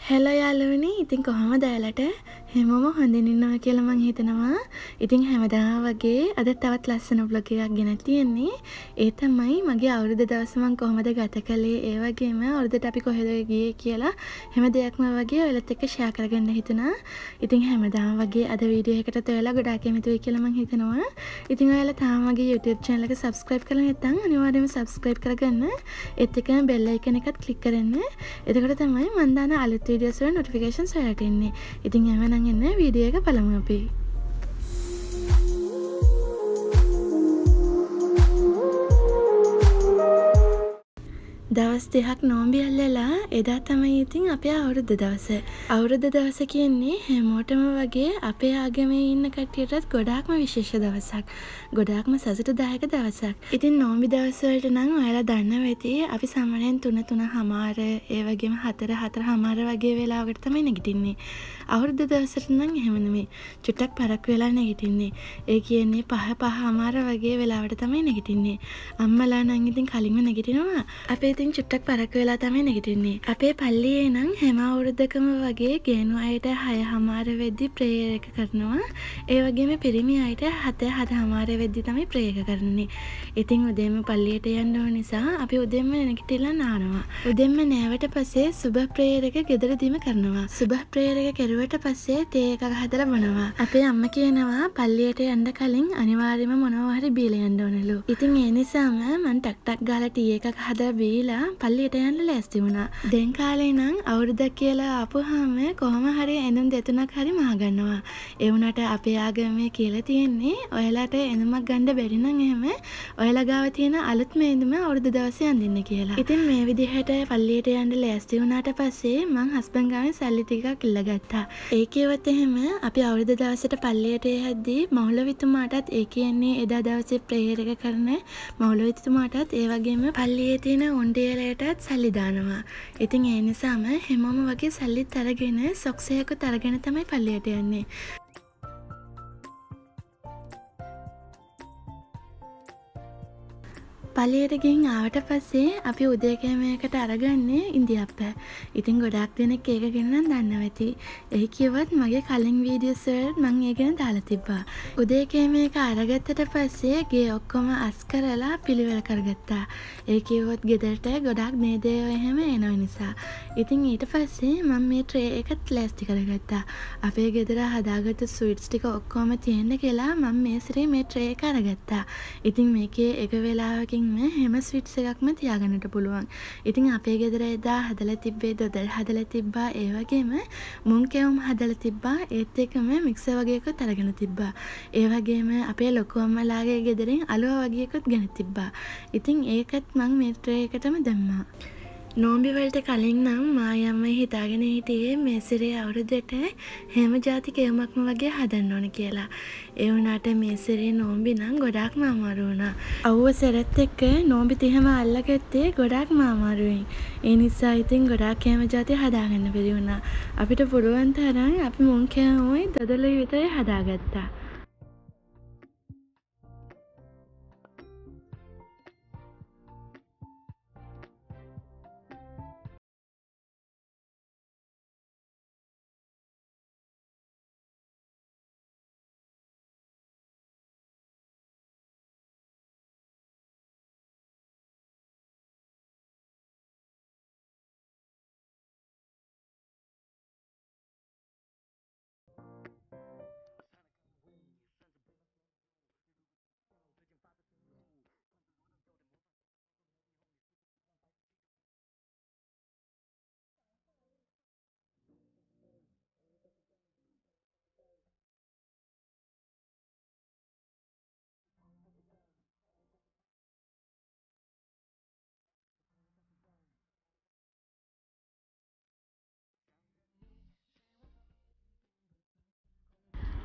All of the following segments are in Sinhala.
හෙලෝ යාළුවනි, ඉතින් කොහොමද ඔයාලට? හැමෝම හොඳින් ඉන්නවා කියලා මං හිතනවා. ඉතින් හැමදාම වගේ අද තවත් ලස්සන vlog එකක් ගෙන තියෙන්නේ. ඒ තමයි මගේ අවුරුදු දවස මං කොහොමද ගත කළේ, ඒ වගේම අවුරුද්දට අපි කොහෙද ගියේ කියලා හැම දෙයක්ම වගේ ඔයාලත් එක්ක ෂෙයා කරගන්න හිතුණා. ඉතින් හැමදාම වගේ අද වීඩියෝ එකටත් ඔයාලා ගොඩාක් කැමති වෙයි කියලා මං හිතනවා. ඉතින් ඔයාලා තාම මගේ YouTube channel එක subscribe කරලා නැත්නම් අනිවාර්යයෙන්ම subscribe කරගන්න. ඒත් එක්කම bell icon එකත් click කරන්න. එතකොට තමයි මං දාන අලුත් videos වල notifications ඔයාලට එන්නේ. ඉතින් එහෙනම් එන්න වීඩියෝ එක බලමු අපි. දවස් 2ක් නෝම්බි අල්ලලා එදා තමයි ඉතින් අපේ අවුරුද්ද දවස. අවුරුද්ද දවස කියන්නේ හැමෝටම වගේ අපේ ආගමේ ඉන්න කට්ටියටත් ගොඩාක්ම විශේෂ දවසක්. ගොඩාක්ම සතුටුදායක දවසක්. ඉතින් නෝම්බි දවස් වලට නම් ඔයාලා දන්නවා ඇති අපි සාමාන්‍යයෙන් 3:00 ඒ වගේම 4:00 වගේ වෙලාවකට තමයි නැගිටින්නේ. අවුරුද්ද දවසට නම් එහෙම නෙමෙයි. චුට්ටක් පරක් වෙලා නැගිටින්නේ. ඒ කියන්නේ 5:05 වගේ වෙලාවට තමයි නැගිටින්නේ. අම්මලා නම් ඉතින් කලින්ම නැගිටිනවා. අපේ ඉතින් චුට්ටක් පරක් වෙලා තමයි නැගිටින්නේ. අපේ පල්ලියේ නම් හැම අවුරුද්දකම වගේ ගෑනු අයට 6:00 වෙද්දි ප්‍රේයර් එක කරනවා. ඒ වගේම පිරිමි අයට 7:00 වෙද්දි තමයි ප්‍රේයර් එක කරන්නේ. ඉතින් උදේම පල්ලියට යන්න ඕන නිසා අපි උදේම නැගිටලා නානවා. උදේම නෑවට පස්සේ සුබහ ප්‍රේයර් එක ගෙදරදීම කරනවා. සුබහ ප්‍රේයර් එක කරුවට පස්සේ තේ එකක් හදලා බොනවා. අපේ අම්මා කියනවා පල්ලියට යන්න කලින් අනිවාර්යයෙන්ම මොනවා හරි බීලා යන්න ඕනලු. ඉතින් ඒ නිසාම මම ටක් ටක් ගාලා ටී එකක් හදලා බීලා පල්ලියට යන්න ලෑස්ති වුණා. දැන් කාලේ නම් අවුරුද්දක් කියලා ආපුවාම කොහොම හරි ඇඳුම් දෙතුනක් හරි මහගන්නවා. ඒ වුණාට අපේ ආගමේ කියලා තියෙන්නේ ඔයාලට ඇඳුමක් ගන්න බැරි නම් එහෙම ඔයාලා ගාව තියෙන අලුත්ම ඇඳුම අවුරුද්ද දවසේ අඳින්න කියලා. ඉතින් මේ විදිහට පල්ලියට යන්න ලෑස්ති වුණාට පස්සේ මං හස්බන්ඩ් ගාවෙන් සල්ලි ටිකක් ඉල්ලගත්තා. ඒ කියවත් එහෙම අපි අවුරුද්ද දවසට පල්ලියට යද්දී මෞලවිතුමාටත් ඒ කියන්නේ එදා දවසේ ප්‍රේයර් එක කරන මෞලවිතුමාටත් ඒ වගේම පල්ලියේ තියෙන උණ්ඩියලයටත් සල්ලි දානවා. ඉතින් ඒ නිසාම හැමෝම වගේ සල්ලිත් අරගෙන සොක්ස් එකකුත් අරගෙන තමයි පල්ලියට යන්නේ. පල්ලියට ගිහින් ආවට පස්සේ අපි උදේ කෑමයකට අරගන්නේ ඉන්දියාප්ප. ඉතින් ගොඩාක් දෙනෙක් ඒක ගැන නම් දන්නවා ඇති. ඒ කිව්වත් මගේ කලින් වීඩියෝස් වල මම ඒක ගැන දාලා තිබ්බා. උදේ කෑමයක අරගත්තට පස්සේ ගේ ඔක්කොම අස් කරලා පිළිවෙල කරගත්තා. ඒ කිව්වොත් ගෙදරට ගොඩාක් නේදයෝ එහෙම එන නිසා. ඉතින් ඊට පස්සේ මම මේ ට්‍රේ එකත් ලෑස්ති කරගත්තා. අපේ ගෙදර හදාගත්තු ස්වීට්ස් ටික ඔක්කොම තියෙන්න කියලා මම මේ සැරේ මේ ට්‍රේ එක අරගත්තා. ඉතින් මේකේ එක වෙලාවකින් හැම ස්වීට්ස් එකක්ම තියාගන්නට පුළුවන්. ඉතින් අපේ ගෙදර එදා හදලා තිබ්බේ දොඩල් හදලා තිබ්බා. ඒ වගේම මුං කැවුම් හදලා තිබ්බා. ඒත් එක්කම මික්සර් වගේ එකක් අරගෙන තිබ්බා. ඒ වගේම අපේ ලොකු අම්මලාගේ ගෙදරින් අලුවා වගේ එකක් ගෙන තිබ්බා. ඉතින් ඒකත් මං මේ ට්‍රේ එකටම දැම්මා. නෝම්බි වලට කලින් නම් මායි අම්මයි හිතාගෙන හිටියේ මේ සැරේ අවුරුද්දට හැම ಜಾති කෑමක්ම වගේ හදන්න ඕන කියලා. ඒ වුණාට මේ සැරේ නෝම්බි නම් ගොඩාක්ම අමාරු වුණා. අවුව සැරත් එක්ක නෝම්බි 30ම අල්ලගත්තේ ගොඩාක්ම අමාරුවෙන්. ඒ නිසා ඉතින් ගොඩාක් කෑම ಜಾති හදාගන්න බැරි වුණා. අපිට පුළුවන් තරම් අපි මුං කෑමයි දොඩලුයි විතරයි හදාගත්තා.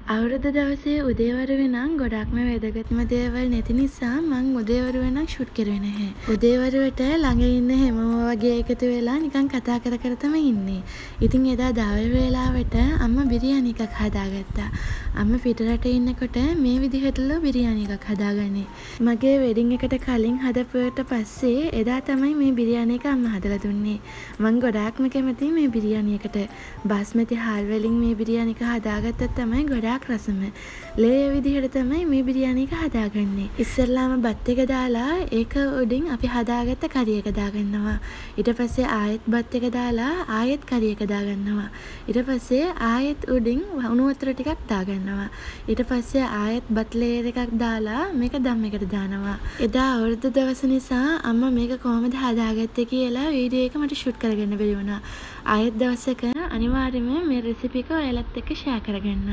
අවුරුදු දවසේ උදේවරුවේ නම් ගොඩක්ම වැදගත්ම දේවල් නැති නිසා මං උදේවරුවේ නම් ෂූට් කරුවේ නැහැ. උදේවරුවට ළඟ ඉන්න හැමෝම වගේ එකතු වෙලා නිකන් කතා කර කර තමයි ඉන්නේ. ඉතින් එදා දවල් වේලාවට අම්මා බිරියානි එකක් හදාගත්තා. අම්මා පිටරට ඉන්නකොට මේ විදිහටලු බිරියානි එකක් හදාගන්නේ. මගේ වෙඩින් එකට කලින් හදපුවට පස්සේ එදා තමයි මේ බිරියානි එක අම්මා හදලා දුන්නේ. මං ගොඩාක්ම කැමතියි මේ බිරියානි එකට. බාස්මති හාල් වලින් මේ බිරියානි එක හදාගත්තත් තමයි ගොඩාක් රසම. ලේ විදිහට තමයි මේ බිරියානි එක හදාගන්නේ. ඉස්සෙල්ලාම බත් එක දාලා ඒක උඩින් අපි හදාගත්ත කරි එක දාගන්නවා. ඊට පස්සේ ආයෙත් බත් එක දාලා ආයෙත් කරි එක දාගන්නවා. ඊට පස්සේ ආයෙත් උඩින් උණු වතුර ටිකක් දාගන්නවා. ඊට පස්සේ ආයෙත් බත් ලේයර් එකක් දාලා මේක දම් එකට දානවා. එදා අවුරුදු දවස නිසා අම්මා මේක කොහොමද හදාගත්තේ කියලා වීඩියෝ එක මට ෂූට් කරගන්න බැරි වුණා. ආයෙත් දවසක අනිවාර්යයෙන්ම මේ රෙසිපි එක ඔයාලත් එක්ක ෂෙයා කරගන්න.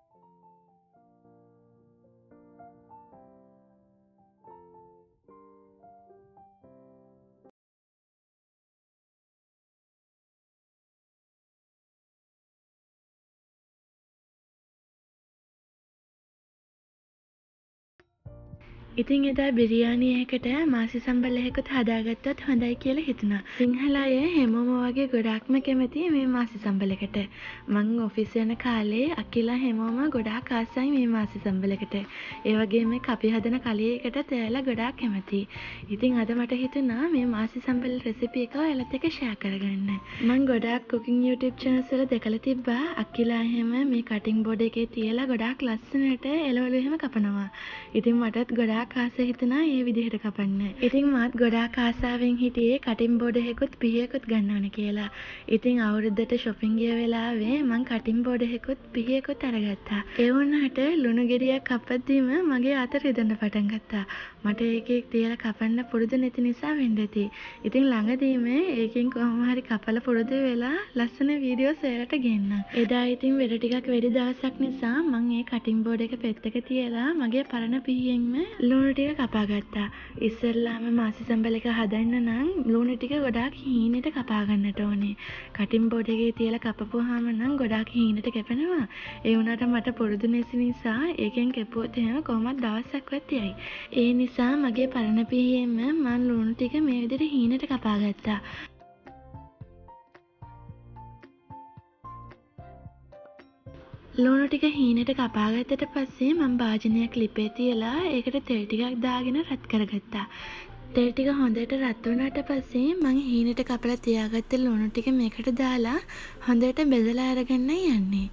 ඉතින් එදා බිරියානි එකකට මාසි සම්බල් එකකුත් හදාගත්තොත් හොඳයි කියලා හිතුණා. සිංහල අය හැමෝම වගේ ගොඩාක්ම කැමති මේ මාසි සම්බල් එකට. මං ඔෆිස් යන කාලේ අකිලා හැමෝම ගොඩාක් ආසයි මේ මාසි සම්බල් එකට. ඒ වගේම අපි හදන කලියකටත් එයාලා ගොඩාක් කැමතියි. ඉතින් අද මට හිතුණා මේ මාසි සම්බල් රෙසිපි එක ඔයාලත් එක්ක ෂෙයා කරගන්න. මං ගොඩාක් කුකින් YouTube channels වල දැකලා තිබ්බා අකිලා හැම මේ කටින් බෝඩ් එකේ තියලා ගොඩාක් ලස්සනට එළවලු එහෙම කපනවා. ඉතින් මටත් ගොඩාක් ආස හිතුණා මේ විදිහට කපන්න. ඉතින් මාත් ගොඩාක් ආසාවෙන් හිටියේ කටින් බෝඩ් එකකුත් පිහියකුත් ගන්න ඕනේ කියලා. ඉතින් අවුරුද්දට shopping ගිය වෙලාවේ මං කටින් බෝඩ් එකකුත් පිහියකුත් අරගත්තා. ඒ වුණාට ලුණු ගෙඩියක් කපද්දීම මගේ අත රිදෙන්න පටන් ගත්තා. මට ඒකේ තියලා කපන්න පුරුදු නැති නිසා වෙන්න ඇති. ඉතින් ළඟදීම ඒකෙන් කොහොම හරි කපලා පුරුදු වෙලා ලස්සන වීඩියෝස් එයාලට ගෙන්නම්. එදා ඉතින් වැඩ ටිකක් වැඩි දවසක් නිසා මං ඒ කටින් බෝඩ් එක පෙත්තක තියලා මගේ පරණ පිහියෙන්ම ලුණු ටික කපා ගත්තා. ඉස්සෙල්ලාම මාසි සම්බල් එක හදන්න නම් ලුණු ටික ගොඩාක් හීනෙට කපා ගන්නට ඕනේ. කටින් බෝඩ් එකේ තියලා කපපුවාම නම් ගොඩාක් හීනෙට කැපෙනවා. ඒ වුණාට මට පුරුදු නැති නිසා ඒකෙන් කැපුවොත් එහෙම කොහොමද දවසක්වත් යයි. ඒ නිසා මගේ පරණ පිහියෙන්ම මම ලුණු ටික මේ විදිහට හීනෙට කපා ගත්තා. ලුණු ටික හීනෙට කපාගත්තට පස්සේ මම භාජනයක් ලිපේ තියලා ඒකට තෙල් ටිකක් දාගෙන රත් කරගත්තා. තෙල් ටික හොඳට රත් වුණාට පස්සේ මම හීනෙට කපලා තියාගත්ත ලුණු ටික මේකට දාලා හොඳට බෙදලා අරගෙන යන්නේ.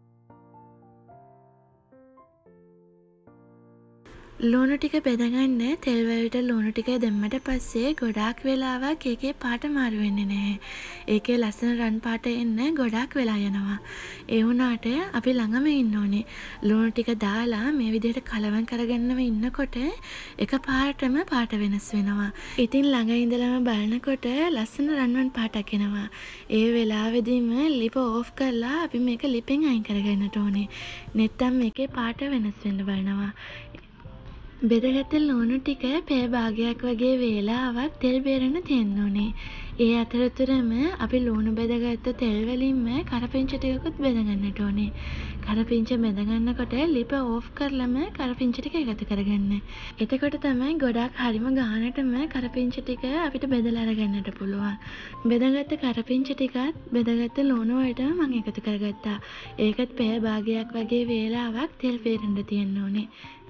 ලුණු ටික බෙදගන්න තෙල් වලට ලුණු ටික දැම්මට පස්සේ ගොඩාක් වෙලාවක් ඒකේ පාට මාරු වෙන්නේ නැහැ. ඒකේ ලස්සන රන් පාට එන්න ගොඩාක් වෙලා යනවා. ඒ වුණාට අපි ළඟම ඉන්න ඕනේ. ලුණු ටික දාලා මේ විදිහට කලවම් කරගන්නව ඉන්නකොට එකපාරටම පාට වෙනස් වෙනවා. ඉතින් ළඟ ඉඳලම බලනකොට ලස්සන රන්වන් පාටක් එනවා. ඒ වෙලාවෙදීම ලිප ඕෆ් කරලා අපි මේක ලිපෙන් අයින් කරගන්නට ඕනේ. නැත්නම් මේකේ පාට වෙනස් වෙන්න බලනවා. බෙදගත්ත ලුණු ටික පැය භාගයක් වගේ වේලාවක් තෙල් බේරන්න තියන්න ඕනේ. ඒ අතරතුරම අපි ලුණු බෙදගත්ත තෙල් වලින්ම කරපිංච ටිකකුත් බෙදගන්නට ඕනේ. කරපිංච බෙදගන්නකොට ලිප ඕෆ් කරලම කරපිංච ටික එකතු කරගන්න. එතකොට තමයි ගොඩාක් හරිම ගානටම කරපිංච ටික අපිට බෙදලා අරගන්නට පුළුවන්. බෙදගත්ත කරපිංච ටිකත් බෙදගත්ත ලුණු වලට මම එකතු කරගත්තා. ඒකත් පැය භාගයක් වගේ වේලාවක් තෙල් බේරන්න තියන්න ඕනේ.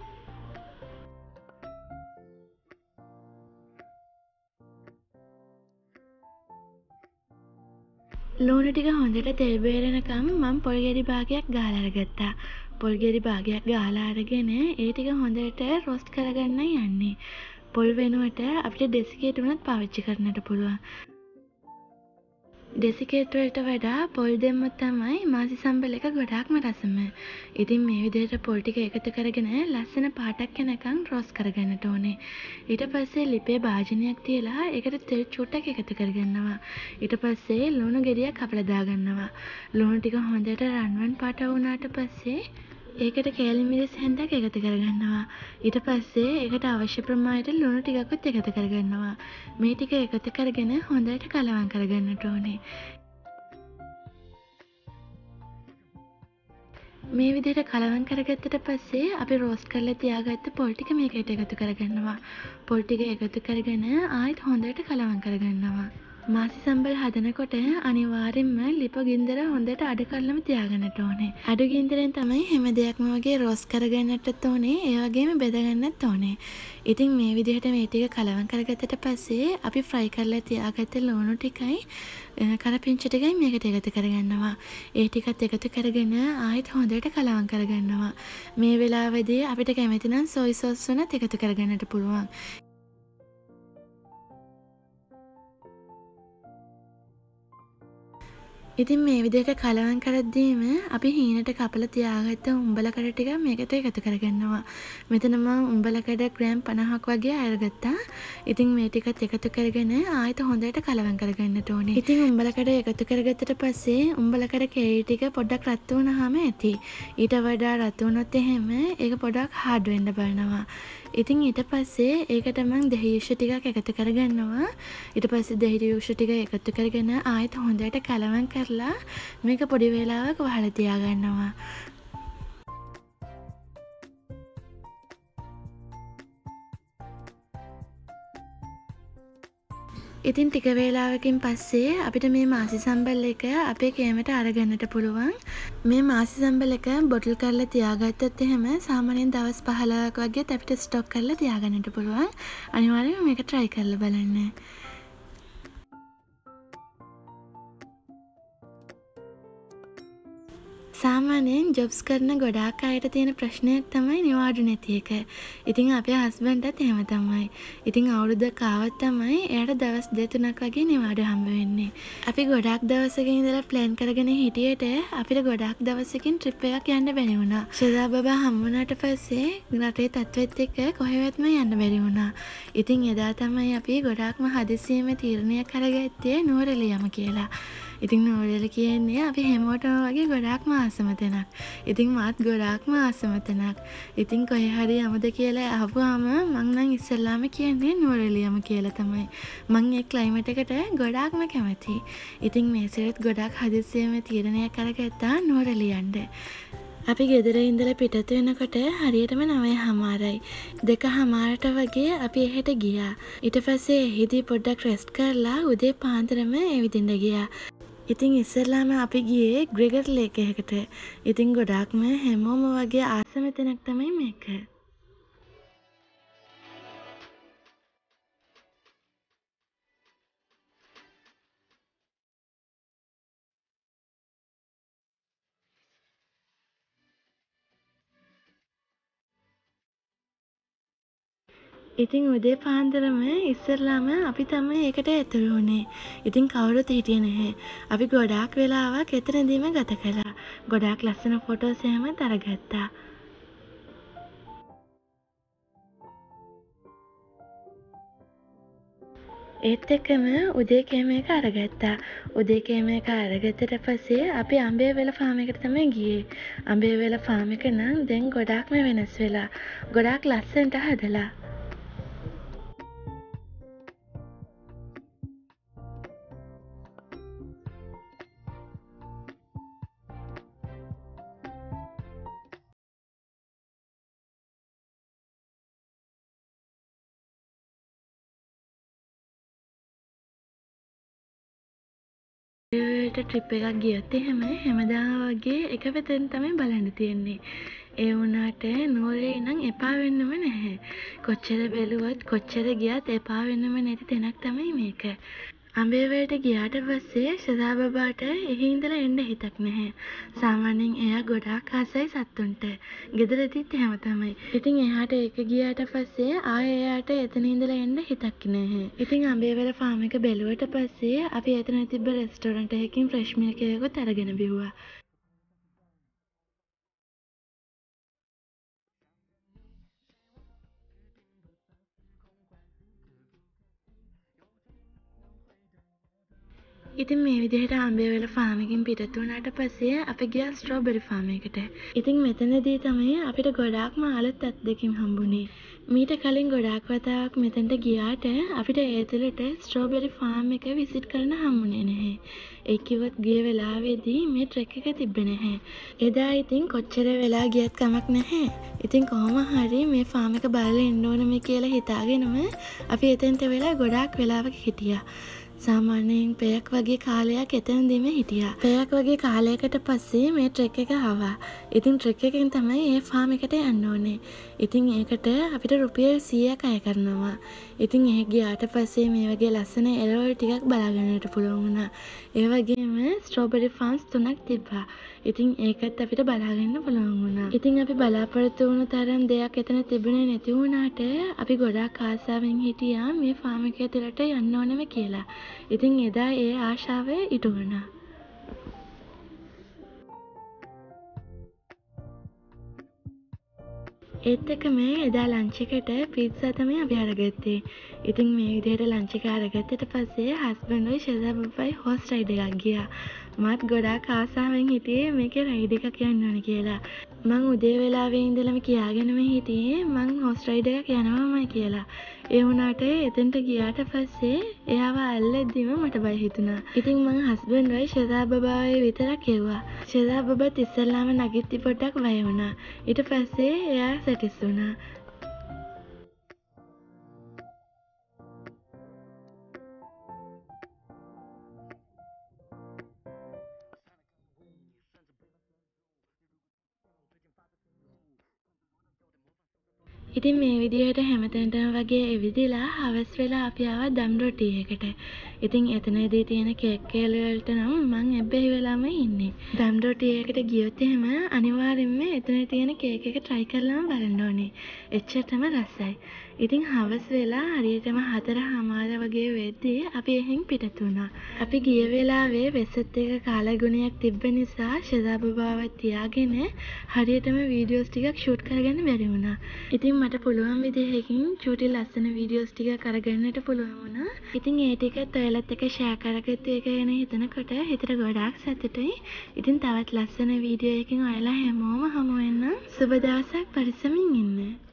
ලුණු ටික හොඳට තෙල් බේරෙනකම් මම පොල් ගෙඩි භාගයක් ගාලා අරගත්තා. පොල් ගෙඩි භාගයක් ගාලා අරගෙන ඒ ටික හොඳට රෝස්ට් කරගන්න යන්නේ. පොල් වෙනුවට අපිට ඩෙසිකේට් උනත් පාවිච්චි කරන්නට පුළුවන්. ඩෙසිකේට් වලට වඩා පොල් දැම්මොත් තමයි මාසි සම්බල් එක ගොඩාක්ම රසම. ඉතින් මේ විදිහට පොල් ටික එකතු කරගෙන ලස්සන පාටක් එනකන් රෝස්ට් කරගන්නට ඕනේ. ඊට පස්සේ ලිපේ භාජනයක් තියලා ඒකට තෙල් චුට්ටක් එකතු කරගන්නවා. ඊට පස්සේ ලුණු ගෙඩියක් කපලා දාගන්නවා. ලුණු ටික හොඳට රන්වන් පාට වුණාට පස්සේ ඒකට කෑලි මිරිස් හැන්දක් එකතු කරගන්නවා. ඊට පස්සේ ඒකට අවශ්‍ය ප්‍රමාණයට ලුණු ටිකකුත් එකතු කරගන්නවා. මේ ටික එකතු කරගෙන හොඳට කලවම් කරගන්නට ඕනේ. මේ විදිහට කලවම් කරගත්තට පස්සේ අපි රෝස්ට් කරලා තියාගත්ත පොල් ටික මේකට එකතු කරගන්නවා. පොල් ටික එකතු කරගෙන ආයෙත් හොඳට කලවම් කරගන්නවා. මාසි සම්බල් හදනකොට අනිවාර්යෙන්ම ලිප ගින්දර හොඳට අඩ කරලම තියාගන්නට ඕනේ. අඩු ගින්දරෙන් තමයි හැම දෙයක්ම වගේ රෝස්ට් කරගන්නටත් ඕනේ. ඒ වගේම බෙදගන්නත් ඕනේ. ඉතින් මේ විදිහට මේ ටික කලවම් කරගත්තට පස්සේ අපි ෆ්‍රයි කරලා තියාගත්ත ලුණු ටිකයි කරපිංච ටිකයි මේකට එකතු කරගන්නවා. ඒ ටිකත් එකතු කරගෙන ආයෙත් හොඳට කලවම් කරගන්නවා. මේ වෙලාවේදී අපිට කැමති නම් සොයි සෝස් උනත් එකතු කරගන්නට පුළුවන්. ඉතින් මේ විදිහට කලවම් කරද්දීම අපි හීනට කපලා තියාගත්ත උඹලකඩ ටික මේකට එකතු කරගන්නවා. මෙතන මම උඹලකඩ ග්‍රෑම් 50ක් වගේ අරගත්තා. ඉතින් මේ ටිකත් එකතු කරගෙන ආයෙත් හොඳට කලවම් කරගන්නට ඕනේ. ඉතින් උඹලකඩ එකතු කරගත්තට පස්සේ උඹලකඩ කේරි ටික පොඩ්ඩක් රත් වුණාම ඇති. ඊට වඩා රත් වුණොත් එහෙම ඒක පොඩ්ඩක් හાર્ඩ් වෙන්න බලනවා. ඉතින් ඊට පස්සේ ඒකට මම දහි යුෂ ටිකක් එකතු කරගන්නවා. ඊට පස්සේ දහි යුෂ ටික එකතු කරගෙන ආයෙත් හොඳට කලවම් කරලා මේක පොඩි වේලාවක් වහලා තියාගන්නවා. ඉතින් ටික වේලාවකින් පස්සේ අපිට මේ මාසි සම්බල් එක අපේ කෑමට අරගන්නට පුළුවන්. මේ මාසි සම්බල් එක බොටල් කරලා තියාගත්තොත් එහෙම සාමාන්‍යයෙන් දවස් 15ක් වගේත් අපිට ස්ටොක් කරලා තියාගන්නට පුළුවන්. අනිවාර්යයෙන් මේක try කරලා බලන්න. සාමාන්‍යයෙන් ජොබ්ස් කරන ගොඩාක් අයට තියෙන ප්‍රශ්නයක් තමයි නිවාඩු නැති එක. ඉතින් අපේ හස්බන්ඩ්ටත් එහෙම තමයි. ඉතින් අවුරුද්දක් ආවත් තමයි එයාට දවස් 2-3ක් වගේ නිවාඩු හම්බ වෙන්නේ. අපි ගොඩාක් දවසක ඉඳලා ප්ලෑන් කරගෙන හිටියට අපිට ගොඩාක් දවසකින් ට්‍රිප් එකක් යන්න බැරි වුණා. ශ්‍රදා බබා හම්බ වුණාට පස්සේ රටේ තත්ත්වෙත් එක්ක කොහෙවත්ම යන්න බැරි වුණා. ඉතින් එදා තමයි අපි ගොඩාක්ම හදිසියෙම තීරණයක් අරගත්තේ නුවරඑළියම කියලා. ඉතින් නුවරඑළිය කියන්නේ අපි හැමෝටම වගේ ගොඩාක්ම ආසම තැනක්. ඉතින් මාත් ගොඩාක්ම ආසම තැනක්. ඉතින් කොහේ හරි යමුද කියලා අහපුවාම මං නම් ඉස්සෙල්ලාම කියන්නේ නුවරඑළියම කියලා තමයි. මං ඒ ක්ලයිමේට් එකට ගොඩාක්ම කැමතියි. ඉතින් මේ සැරේත් ගොඩාක් හදිස්සියෙම තීරණයක් අරගත්තා නුවරඑළිය යන්න. අපි ගෙදර ඉඳලා පිටත් වෙනකොට හරියටම 9:00යි. 2:00ට වගේ අපි එහෙට ගියා. ඊට පස්සේ එහිදී පොඩ්ඩක් රෙස්ට් කරලා උදේ පාන්දරම ඇවිදින්න ගියා. ඉතින් ඉස්සෙල්ලාම අපි ගියේ ග්‍රෙගර් ලේක් එකකට. ඉතින් ගොඩාක්ම හැමෝම වගේ ආසම තැනක් තමයි මේක. ඉතින් උදේ පාන්දරම ඉස්සෙල්ලාම අපි තමයි ඒකට ඇතුළු වුණේ. ඉතින් කවුරුත් හිටියේ නැහැ. අපි ගොඩාක් වෙලාවක් එතනදීම ගත කළා. ගොඩාක් ලස්සන ෆොටෝස් එහෙමත් අරගත්තා. ඒත් එක්කම උදේ කෑම එක අරගත්තා. උදේ කෑම එක අරගත්තට පස්සේ අපි අඹේවැල ෆාම් එකට තමයි ගියේ. අඹේවැල ෆාම් එක නම් දැන් ගොඩාක්ම වෙනස් වෙලා. ගොඩාක් ලස්සනට හදලා. ට්‍රිප් එකක් ගියොත් එහෙම හැමදාම වගේ එක පැත්තෙන් තමයි බලන්න තියෙන්නේ. ඒ වුණාට නුවරේ නම් එපා වෙන්නම නැහැ. කොච්චර බැලුවත් කොච්චර ගියත් එපා වෙන්නම නැති තැනක් තමයි මේක. අඹේවැලට ගියාට පස්සේ ශ්‍රදා බබාට එහි ඉඳලා එන්න හිතක් නැහැ. සාමාන්‍යයෙන් එයා ගොඩාක් ආසයි සත්තුන්ට. ගෙදරදීත් එහෙම තමයි. ඉතින් එහාට ඒක ගියාට පස්සේ ආයෙ එයාට එතන ඉඳලා එන්න හිතක් නැහැ. ඉතින් අඹේවැල ෆාම් එක බැලුවට පස්සේ අපි එතන තිබ්බ රෙස්ටෝරන්ට් එකකින් ෆ්‍රෙෂ් මිල්ක් එකකුත් අරගෙන බිව්වා. ඉතින් මේ විදිහට අඹේවැල ෆාම් එකකින් පිටත් වුණාට පස්සේ අපි ගියා ස්ට්‍රෝබෙරි ෆාම් එකට. ඉතින් මෙතනදී තමයි අපිට ගොඩාක්ම අලුත් අත්දැකීම් හම්බුනේ. මීට කලින් ගොඩාක් වතාවක් මෙතනට ගියාට අපිට ඒ තුළට ස්ට්‍රෝබෙරි ෆාම් එක විසිට් කරන්න හම්බුනේ නැහැ. ඒ කිව්වොත් ගිය වෙලාවේදී මේ ට්‍රෙක් එක තිබ්බේ නැහැ. එදා ඉතින් කොච්චර වෙලා ගියත් කමක් නැහැ. ඉතින් කොහොම හරි මේ ෆාම් එක බලලා එන්න ඕනේ කියලා හිතාගෙනම අපි එතනට වෙලා ගොඩාක් වෙලාවක හිටියා. සාමාන්‍යයෙන් පැයක් වගේ කාලයක් එතනදීම හිටියා. පැයක් වගේ කාලයකට පස්සේ මේ ට්‍රෙක් එක ආවා. ඉතින් ට්‍රෙක් එකෙන් තමයි ඒ ෆාම් එකට යන්න ඕනේ. ඉතින් ඒකට අපිට රුපියල් 100ක් අය කරනවා. ඉතින් ඒ ගියාට පස්සේ මේ වගේ ලස්සන එළවලු ටිකක් බලා ගන්නට පුළුවන් වුණා. ඒ වගේම ස්ට්‍රෝබෙරි ෆාම්ස් 3ක් තිබ්බා. ඉතින් ඒකත් අපිට බලා ගන්න පුළුවන් වුණා. ඉතින් අපි බලාපොරොත්තු වුණු තරම් දෙයක් එතන තිබුණේ නැති වුණාට අපි ගොඩාක් ආසාවෙන් හිටියා මේ ෆාම් එකේ තුලට යන්න ඕනෙම කියලා. ඉතින් එදා ඒ ආශාව ඉටු වුණා. ඒත් එක්කම එදා ලන්ච් එකට පිට්සා තමයි අපි අරගත්තේ. ඉතින් මේ විදිහට ලන්ච් එක අරගත්තට පස්සේ හස්බන්ඩ්වයි ෂෙසාබුබ්බයි හොස් රයිඩ් එකක් ගියා. මාත් ගොඩාක් ආසාවෙන් හිටියේ මේකේ රයිඩ් එකක් යන්න ඕන කියලා. මං උදේ වෙලාවේ ඉඳලම කියාගෙනම හිටියේ මං හොස් රයිඩ් එකක් යනවාමයි කියලා. ඒ වුණාට එතනට ගියාට පස්සේ එයාව අල්ලද්දිම මට බය හිතුණා. ඉතින් මං හස්බන්ඩ්වයි ෂෙසාබුබ්බයි විතරක් එව්වා. ෂෙසාබුබ්බත් ඉස්සෙල්ලාම නගිද්දි පොඩ්ඩක් බය වුණා. ඊට පස්සේ එයා සැටිස් වුණා. ඉතින් මේ විදිහට හැමතැනටම වගේ එවිදිලා හවස් වෙලා අපි ආවා දම් රොටි එකට. ඉතින් එතනදී තියෙන කේක් කෑලි වලට නම් මං එබ්බැහි වෙලාම ඉන්නේ. දම් රොටි එකට ගියොත් එහෙම අනිවාර්යෙන්ම එතන තියෙන කේක් එක try කරලාම බලන්න ඕනේ. එච්චරටම රසයි. ඉතින් හවස් වෙලා හරියටම 4:00 වගේ වෙද්දී අපි එහෙන් පිටත් වුණා. අපි ගිය වෙලාවේ වෙසත් එක කාලගුණයක් තිබ්බ නිසා ෂෙසාබුබාවත් තියාගෙන හරියටම වීඩියෝස් ටිකක් ෂූට් කරගන්න බැරි වුණා. ඉතින් මට පුළුවන් විදිහකින් චූටි ලස්සන වීඩියෝස් ටිකක් අරගන්නට පුළුවන් වුණා. ඉතින් ඒ ටිකත් ඔයාලත් එක්ක ෂෙයා කරගත්තු එක ගැන හිතනකොට හිතට ගොඩාක් සතුටුයි. ඉතින් තවත් ලස්සන වීඩියෝ එකකින් ඔයාලා හැමෝම හමු වෙන්න. සුබ දවසක් පරිස්සමින් ඉන්න.